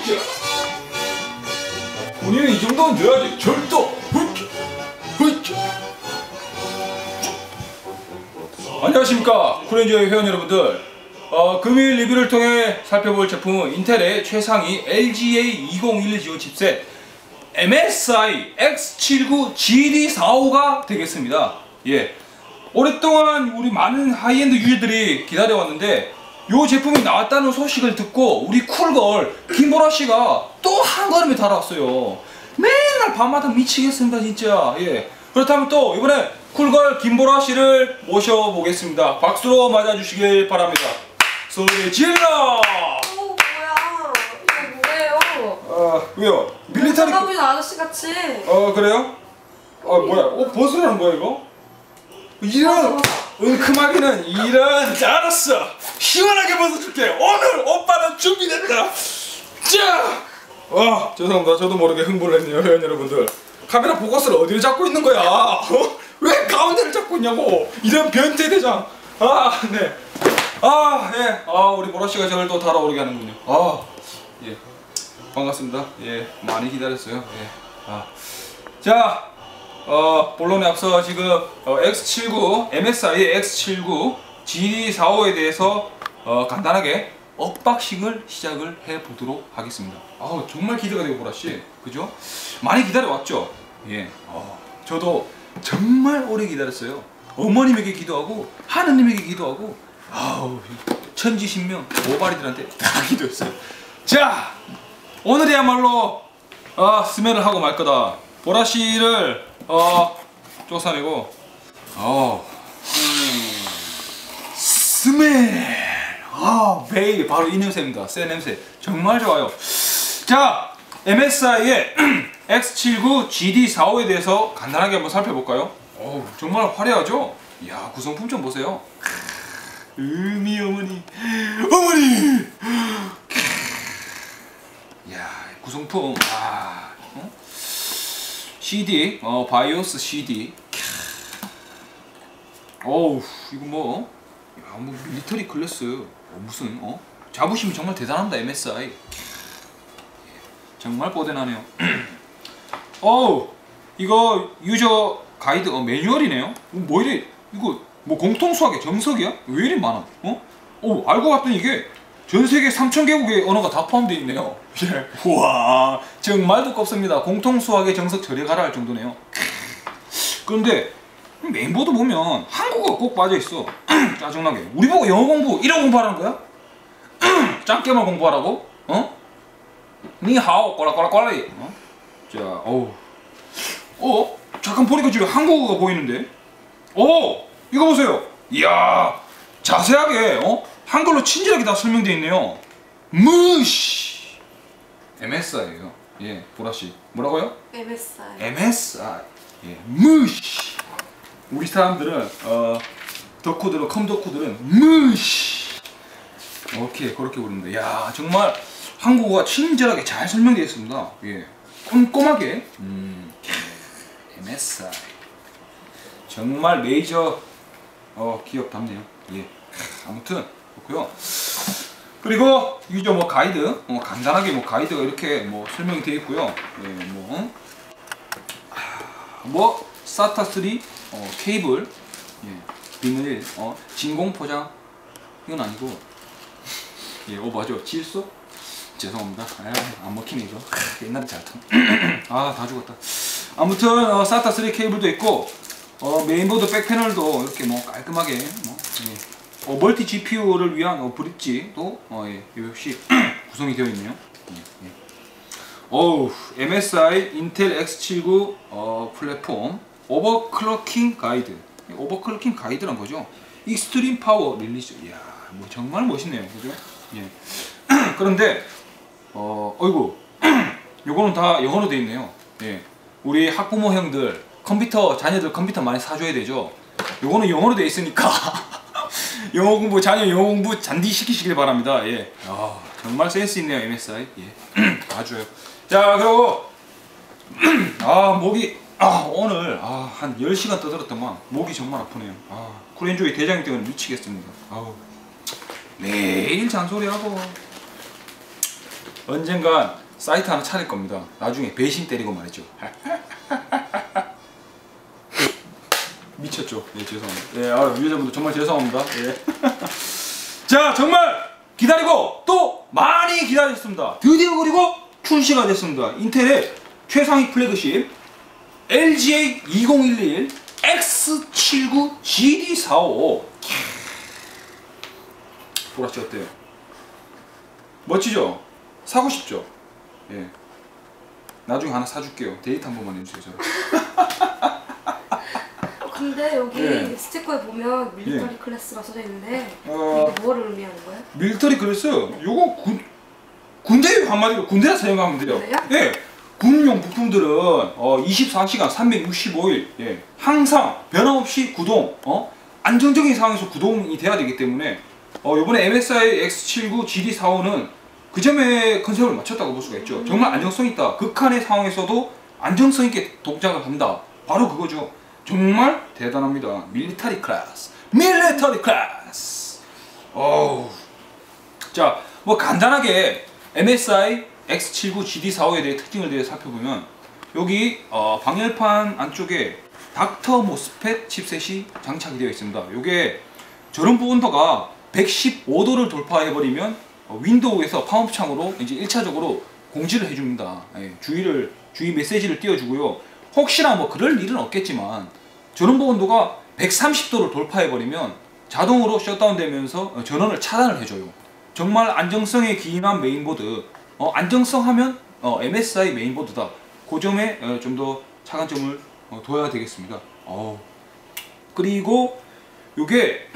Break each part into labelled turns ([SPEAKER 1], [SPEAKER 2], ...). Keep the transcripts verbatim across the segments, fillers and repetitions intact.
[SPEAKER 1] 훌쩍. 군인은 이 정도는 돼야지. 절도. 훌쩍. 훌쩍. 안녕하십니까 쿨엔조이 회원 여러분들. 어, 금일 리뷰를 통해 살펴볼 제품은 인텔의 최상위 엘지에이 이공일이오 칩셋 엠에스아이 엑스 칠십구 지디 사십오가 되겠습니다. 예, 오랫동안 우리 많은 하이엔드 유저들이 기다려왔는데 이 제품이 나왔다는 소식을 듣고 우리 쿨걸 김보라씨가 또 한 걸음에 달아왔어요. 맨날 밤마다 미치겠습니다 진짜. 예, 그렇다면 또 이번에 쿨걸 김보라씨를 모셔보겠습니다. 박수로 맞아주시길 바랍니다. 소리 질러!
[SPEAKER 2] 어, 뭐야? 이거 뭐예요?
[SPEAKER 1] 아, 왜요? 밀리터리...
[SPEAKER 2] 쳐다보는 아저씨 같이.
[SPEAKER 1] 어, 그래요? 아, 뭐야? 어, 벗으라는 거야, 이거? 이런 은큼하기는 이런... 자, 알았어! 시원하게 벗어줄게! 오늘 오빠는 준비됐다! 자! 아, 죄송합니다. 저도 모르게 흥분을 했네요, 회원 여러분들. 카메라 포커스를 어디를 잡고 있는 거야? 어? 왜 가운데를 잡고 있냐고! 이런 변태 대장! 아, 네. 아, 예. 아, 우리 보라씨가 저를 또 달아오르게 하는군요. 아, 예. 반갑습니다. 예. 많이 기다렸어요. 예. 아. 자, 어, 본론에 앞서 지금 어, 엑스 칠십구, 엠에스아이 엑스 칠십구 지디 사십오에 대해서 어, 간단하게 언박싱을 시작을 해보도록 하겠습니다. 아, 정말 기대가 되고 보라씨. 그죠? 많이 기다려왔죠? 예. 어, 저도 정말 오래 기다렸어요. 어머님에게 기도하고, 하느님에게 기도하고, 아우, 천지신명 모발이들한테 다 기도했어요. 자, 오늘이야말로 아, 스멜을 하고 말 거다. 보라씨를 어, 쫓아내고 어, 음, 스멜. 아, 베이 바로 이 냄새입니다. 새 냄새 정말 좋아요. 자, 엠에스아이의 엑스 칠십구 지디 사십오에 대해서 간단하게 한번 살펴볼까요? 어, 정말 화려하죠? 이야, 구성품 좀 보세요. 음이 어머니, 어머니. 이야, 구성품. 아, 어? 씨디, 어, 바이오스 씨디. 어우, 이거 뭐, 야, 뭐 밀리터리 클래스. 어, 무슨, 어? 자부심이 정말 대단합니다, 엠에스아이. 정말 뽀대나네요. 어우, 이거 유저 가이드, 어, 매뉴얼이네요. 뭐 이래, 이거 뭐 공통수학의 정석이야? 왜 이리 많아? 어? 오, 알고 봤더니 이게 전 세계 삼천 개국의 언어가 다 포함되어 있네요. 예. 우와, 정말 두껍습니다. 공통수학의 정석 저리 가라 할 정도네요. 그런데 메인보드 보면 한국어가 꼭 빠져있어. 짜증나게. 우리 보고 영어 공부 이런 공부하라는 거야? 짱깨만 공부하라고? 어? 니하오 꼬라꼬라꼬라리. 어? 자, 어우. 어? 잠깐 보니까 지금 한국어가 보이는데? 오! 이거 보세요. 이야, 자세하게 어? 한글로 친절하게 다 설명되어 있네요. 무시 엠에스아이예요. 예, 보라씨 뭐라고요?
[SPEAKER 2] 엠에스아이.
[SPEAKER 1] 엠에스아이. 예, 무시. 우리 사람들은 어, 덕후들은 컴덕후들은 무시. 오케이, 그렇게 부릅니다. 야, 정말 한국어가 친절하게 잘 설명되어 있습니다. 예, 꼼꼼하게. 음, 엠에스아이 정말 메이저 어, 기업답네요. 예. 아무튼 그렇고요. 그리고 유저 뭐 가이드, 어, 간단하게 뭐 가이드가 이렇게 뭐 설명이 되어 있고요. 예, 뭐, 뭐 사타 쓰리 어, 케이블, 예, 비닐, 어, 진공 포장 이건 아니고, 예, 어 맞아, 질소? 죄송합니다. 아, 안 먹히네 이거. 옛날에 잘 턴. 아, 다 죽었다. 아무튼 어, 사타 쓰리 케이블도 있고. 어, 메인보드 백패널도 이렇게 뭐 깔끔하게 뭐, 예. 어, 멀티 지피유를 위한 어, 브릿지도 어, 예, 역시 구성이 되어 있네요. 예, 예. 어우, 엠에스아이 인텔 엑스 칠십구 어, 플랫폼 오버클럭킹 가이드. 오버클럭킹 가이드란 거죠. 익스트림 파워 릴리즈. 이야, 뭐 정말 멋있네요, 그죠? 예. 그런데 어, 어이구, 요거는 다 영어로 되어 있네요. 예. 우리 학부모 형들. 컴퓨터, 자녀들 컴퓨터 많이 사줘야 되죠. 요거는 영어로 되어 있으니까 영어 공부, 자녀 영어 공부 잔디 시키시길 바랍니다. 예. 아, 정말 센스 있네요, 엠에스아이. 예. 아주요. 자, 그리고 아, 목이 아, 오늘 아, 한 열 시간 떠들었더만 목이 정말 아프네요. 아, 쿨엔조이 대장님 때문에 미치겠습니다. 아우. 매일 잔소리하고 언젠간 사이트 하나 차릴 겁니다. 나중에 배신 때리고 말이죠. 미쳤죠? 예, 죄송합니다. 예, 아, 유저분들 정말 죄송합니다. 예. 자, 정말 기다리고 또 많이 기다렸습니다. 드디어 그리고 출시가 됐습니다. 인텔의 최상위 플래그십 엘지에이 이공일일 엑스 칠십구 지디 사십오. 보라씨 어때요? 멋지죠? 사고 싶죠? 예. 나중에 하나 사줄게요. 데이트 한 번만 해주세요.
[SPEAKER 2] 근데 여기
[SPEAKER 1] 예.
[SPEAKER 2] 스티커에 보면 밀리터리
[SPEAKER 1] 예.
[SPEAKER 2] 클래스라 써져 있는데
[SPEAKER 1] 어...
[SPEAKER 2] 이게 뭐를 의미하는 거예요?
[SPEAKER 1] 밀리터리 클래스? 요거 군, 군대 한마디로 군대라 사용하면 돼요.
[SPEAKER 2] 그래요?
[SPEAKER 1] 예. 군용 부품들은 어, 이십사 시간 삼백육십오 일 예. 항상 변함없이 구동, 어? 안정적인 상황에서 구동이 돼야 되기 때문에 어, 이번에 엠에스아이 엑스 칠십구 지디 사십오는 그 점에 컨셉을 맞췄다고 볼 수가 있죠. 정말 안정성 있다. 극한의 상황에서도 안정성 있게 동작을 한다. 바로 그거죠. 정말 대단합니다. 밀리터리 클래스. 밀리터리 클래스. 어우. 자, 뭐 간단하게 엠에스아이 엑스 칠십구 지디 사십오에 대해 특징을 대해 살펴보면 여기 어, 방열판 안쪽에 닥터 모스펫 칩셋이 장착이 되어 있습니다. 이게 저런 부분도가 백십오 도를 돌파해버리면 어, 윈도우에서 팝업 창으로 이제 일 차적으로 공지를 해줍니다. 예, 주의를 주의 메시지를 띄워주고요. 혹시나 뭐 그럴 일은 없겠지만 저런 부분도가 백삼십 도를 돌파해버리면 자동으로 셧다운되면서 어, 전원을 차단을 해줘요. 정말 안정성에 기인한 메인보드. 어, 안정성 하면 어, 엠에스아이 메인보드다. 그 점에 어, 좀 더 차관점을 어, 둬야 되겠습니다. 어. 그리고 요게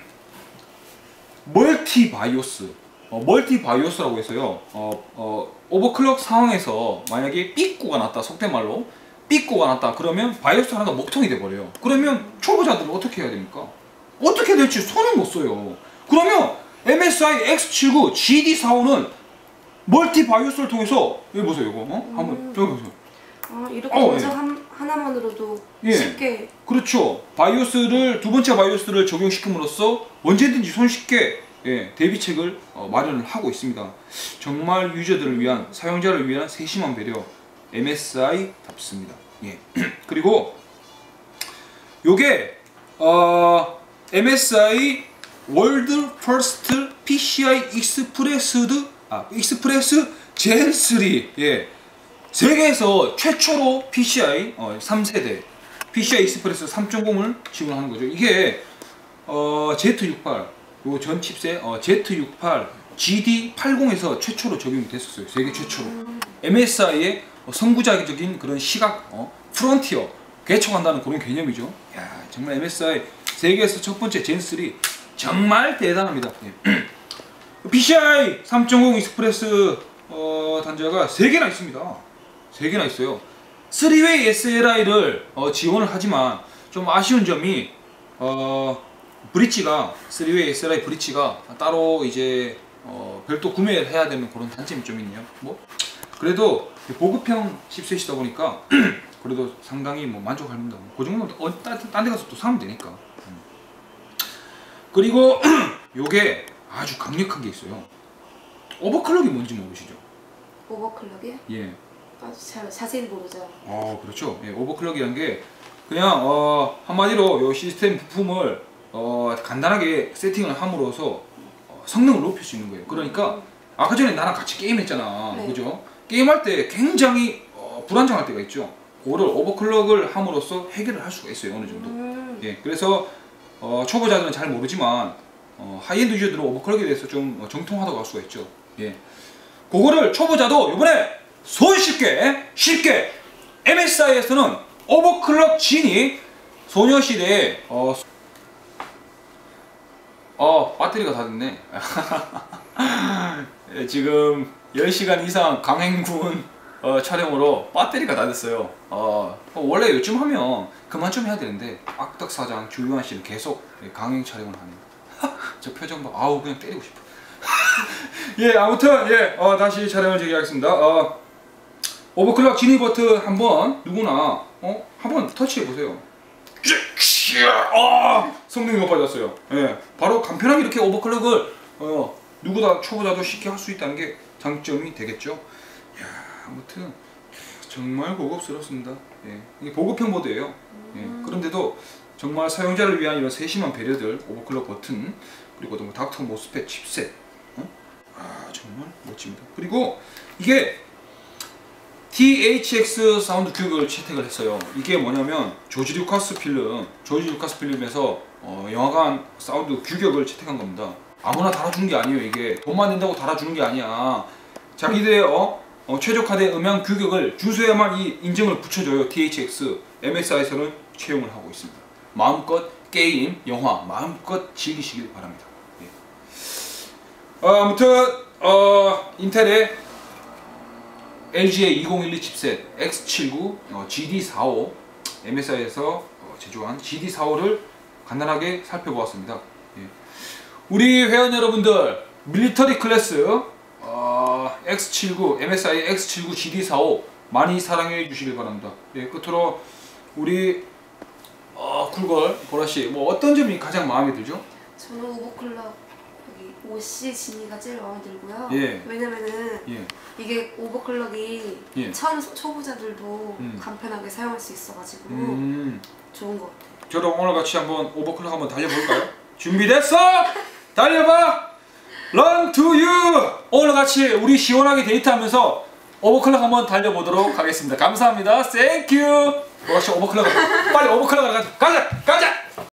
[SPEAKER 1] 멀티 바이오스 어, 멀티 바이오스라고 해서요. 어, 어, 오버클럭 상황에서 만약에 삐꾸가 났다, 속된 말로 삐꾸가 났다 그러면 바이오스 하나가 목통이 돼버려요. 그러면 초보자들은 어떻게 해야 됩니까? 어떻게 될지 손은 못 써요. 그러면 엠에스아이 엑스 칠십구 지디 사십오는 멀티 바이오스를 통해서 여기 보세요. 이거 어?
[SPEAKER 2] 음.
[SPEAKER 1] 한번 저기 보세요.
[SPEAKER 2] 아, 이렇게
[SPEAKER 1] 어,
[SPEAKER 2] 동작
[SPEAKER 1] 예.
[SPEAKER 2] 한, 하나만으로도
[SPEAKER 1] 예.
[SPEAKER 2] 쉽게.
[SPEAKER 1] 그렇죠. 바이오스를 두 번째 바이오스를 적용시킴으로써 언제든지 손쉽게 예, 대비책을 어, 마련을 하고 있습니다. 정말 유저들을 위한, 사용자를 위한 세심한 배려 엠에스아이답습니다. 예. 그리고 요게 어, 엠에스아이 월드 퍼스트 피시아이 익스프레스드 아 익스프레스 젠 쓰리 예. 세계에서 최초로 피시아이 어, 삼 세대 피시아이 익스프레스 삼 점 공을 지원하는 거죠. 이게 어, 제트 육십팔 요 전 칩셋 어, 제트 육십팔 지디 팔십에서 최초로 적용이 됐었어요. 세계 최초로. 엠에스아이의 선구자적인 그런 시각 어, 프론티어 개척한다는 그런 개념이죠. 야, 정말 엠에스아이 세계에서 첫 번째 젠 쓰리 정말 대단합니다. 예. 피시아이 삼 점 공 익스프레스 어, 단자가 세 개나 있습니다. 세 개나 있어요. 쓰리 웨이 에스엘아이를 어, 지원을 하지만 좀 아쉬운 점이 어, 브릿지가 쓰리 웨이 에스엘아이 브릿지가 따로 이제 어, 별도 구매를 해야 되는 그런 단점이 좀 있네요. 뭐 그래도 보급형 칩셋이다 보니까 그래도 상당히 뭐 만족합니다. 그 정도는 어, 딴 데 가서 또 사면 되니까. 음. 그리고 요게 아주 강력한 게 있어요. 오버클럭이 뭔지 모르시죠?
[SPEAKER 2] 오버클럭이요?
[SPEAKER 1] 예.
[SPEAKER 2] 아, 잘 자세히 모르죠.
[SPEAKER 1] 어, 그렇죠. 예, 오버클럭이란 게 그냥 어, 한마디로 요 시스템 부품을 어, 간단하게 세팅을 함으로써 어, 성능을 높일 수 있는 거예요. 그러니까 아까 전에 나랑 같이 게임했잖아.
[SPEAKER 2] 네.
[SPEAKER 1] 그죠? 게임할 때 굉장히 어, 불안정할 때가 있죠. 그거를 오버클럭을 함으로써 해결을 할 수가 있어요. 어느 정도.
[SPEAKER 2] 음.
[SPEAKER 1] 예, 그래서 어, 초보자들은 잘 모르지만 어, 하이엔드 유저들은 오버클럭에 대해서 좀 어, 정통하다고 할 수가 있죠. 예, 그거를 초보자도 이번에 손쉽게 쉽게 엠에스아이에서는 오버클럭 진이 소녀시대에 어, 어 배터리가 다 됐네. 예, 지금 열 시간 이상 강행군 어, 촬영으로 배터리가 다 됐어요. 어, 원래 요즘 하면 그만 좀 해야 되는데 악덕 사장 주유한 씨는 계속 강행 촬영을 하네요. 저 표정 봐. 아우 그냥 때리고 싶어. 예, 아무튼 예, 어, 다시 촬영을 재개하겠습니다. 어, 오버클럭 진입 버튼 한번 누구나 어, 한번 터치해 보세요. 어, 성능이 높아졌어요. 예, 바로 간편하게 이렇게 오버클럭을 어, 누구나 초보자도 쉽게 할 수 있다는 게 장점이 되겠죠. 이야, 아무튼 정말 고급스럽습니다. 예, 이게 보급형 보드예요. 예, 그런데도 정말 사용자를 위한 이런 세심한 배려들, 오버클럭 버튼, 그리고 또 뭐 닥터 모스펫 칩셋, 어? 아 정말 멋집니다. 그리고 이게 티에이치엑스 사운드 규격을 채택을 했어요. 이게 뭐냐면 조지 루카스 필름, 조지 루카스 필름에서 어, 영화관 사운드 규격을 채택한 겁니다. 아무나 달아주는 게 아니에요. 이게 돈만 낸다고 달아주는 게 아니야. 자기들의 어, 어, 최적화된 음향 규격을 주소에만 이 인증을 붙여줘요. 티에이치엑스, 엠에스아이에서는 채용을 하고 있습니다. 마음껏 게임, 영화 마음껏 즐기시길 바랍니다. 예. 어, 아무튼 어, 인텔의 엘지의 이공일이 칩셋 엑스 칠십구 어, 지디 사십오 엠에스아이에서 어, 제조한 지디 사십오를 간단하게 살펴보았습니다. 예. 우리 회원 여러분들 밀리터리 클래스 어, 엑스 칠십구 엠에스아이 엑스 칠십구 지디 사십오 많이 사랑해 주시길 바랍니다. 예, 끝으로 우리 어, 쿨걸 보라씨 뭐 어떤 점이 가장 마음에 들죠?
[SPEAKER 2] 저는 오버클럭 여기 오씨 진이가 제일 마음에 들고요.
[SPEAKER 1] 예.
[SPEAKER 2] 왜냐면은
[SPEAKER 1] 예.
[SPEAKER 2] 이게 오버클럭이
[SPEAKER 1] 예.
[SPEAKER 2] 처음 초보자들도
[SPEAKER 1] 음.
[SPEAKER 2] 간편하게 사용할 수 있어가지고
[SPEAKER 1] 음.
[SPEAKER 2] 좋은 것 같아요.
[SPEAKER 1] 저랑 오늘 같이 한번 오버클럭 한번 달려볼까요? 준비됐어? 달려봐! Run to you! 오늘 같이 우리 시원하게 데이트하면서 오버클럭 한번 달려보도록 하겠습니다. 감사합니다. Thank you! 보라씨 오버클럭 빨리 오버클럭 가자! 가자! 가자!